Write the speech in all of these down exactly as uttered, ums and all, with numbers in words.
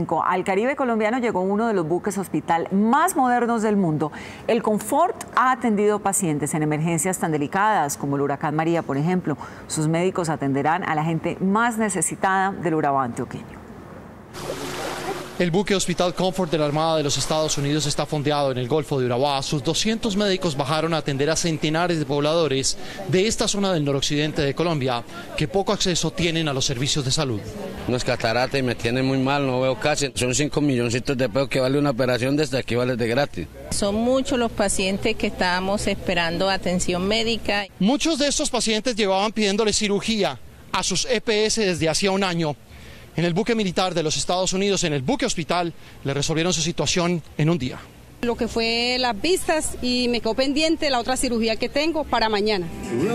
Al Caribe colombiano llegó uno de los buques hospital más modernos del mundo. El Confort ha atendido pacientes en emergencias tan delicadas como el huracán María, por ejemplo. Sus médicos atenderán a la gente más necesitada del Urabá antioqueño. El buque Hospital Comfort de la Armada de los Estados Unidos está fondeado en el Golfo de Urabá. Sus doscientos médicos bajaron a atender a centenares de pobladores de esta zona del noroccidente de Colombia que poco acceso tienen a los servicios de salud. Unos cataratas y me tienen muy mal, no veo casi. Son cinco milloncitos de pesos que vale una operación, desde aquí vale de gratis. Son muchos los pacientes que estábamos esperando atención médica. Muchos de estos pacientes llevaban pidiéndole cirugía a sus E P S desde hacía un año. En el buque militar de los Estados Unidos, en el buque hospital, le resolvieron su situación en un día. Lo que fue las vistas y me quedó pendiente la otra cirugía que tengo para mañana.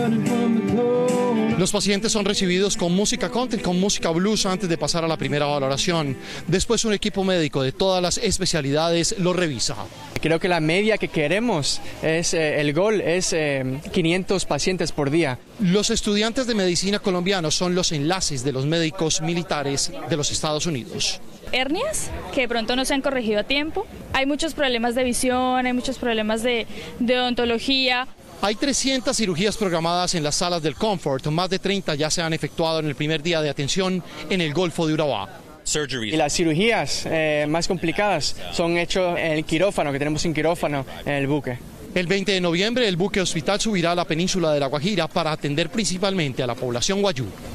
Los pacientes son recibidos con música country, con música blues antes de pasar a la primera valoración. Después un equipo médico de todas las especialidades lo revisa. Creo que la media que queremos es, eh, el gol es eh, quinientos pacientes por día. Los estudiantes de medicina colombianos son los enlaces de los médicos militares de los Estados Unidos. Hernias que de pronto no se han corregido a tiempo. Hay muchos problemas de visión, hay muchos problemas de, de odontología. Hay trescientas cirugías programadas en las salas del Comfort, más de treinta ya se han efectuado en el primer día de atención en el Golfo de Urabá. Y las cirugías eh, más complicadas son hechas en el quirófano, que tenemos un quirófano en el buque. El veinte de noviembre el buque hospital subirá a la península de La Guajira para atender principalmente a la población guayú.